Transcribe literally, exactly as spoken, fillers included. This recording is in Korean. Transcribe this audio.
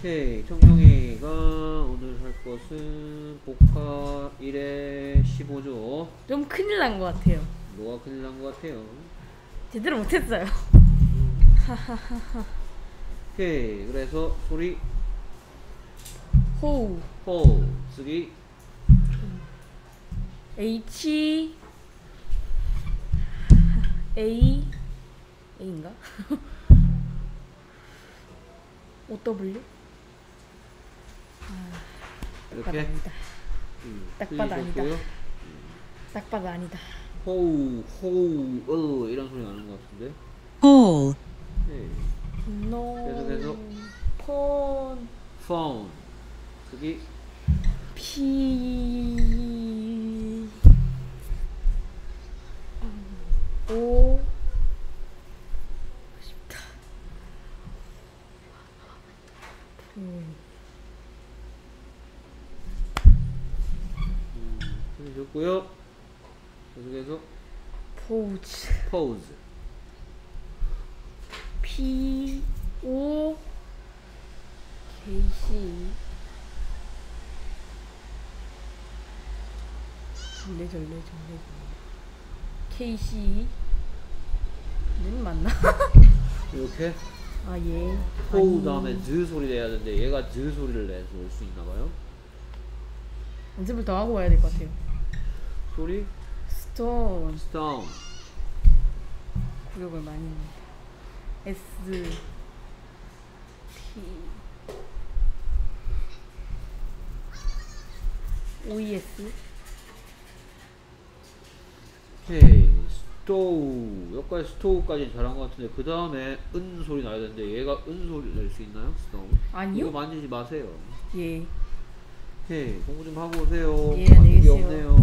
오케이. 청룡이가 오늘 할 것은 복화 일에 십오죠. 좀 큰일 난 것 같아요. 뭐가 큰일 난 것 같아요? 제대로 못했어요. 오케이. 그래서 소리 호우. 호 쓰기 H A A인가? O W? 아, 딱 봐도 이렇게 아니다. 음, 딱 봐도 아니다. 틀리셨고요. 딱 봐도 아니다. 호우 호우 어 이런 소리 나는 것 같은데. hole, 오케이. No. 계속해서 폰. phone 쓰기 P O 쉽다. 음. 음, 틀리셨고요. 계속해서 포즈. pose P O K C 절레 절레 절레 K C 는 맞나? 이렇게 아 예. 호우 아니, 다음에 즈 소리 내야 되는데 얘가 즈 소리를 내서 올 수 있나봐요. 연습을 더 하고 와야 될 것 같아요. 소리 스톤 stone 구력을 많이 냅니다. S T O E S 오케이 스토우 여기까지 스토우까지 잘한 것 같은데 그 다음에 은 소리 나야 되는데 얘가 은 소리 낼 수 있나요? 스토우 아니요? 이거 만지지 마세요. 예. 오케이 공부 좀 하고 오세요. 예, 안녕히 바꾸기 계세요. 없네요.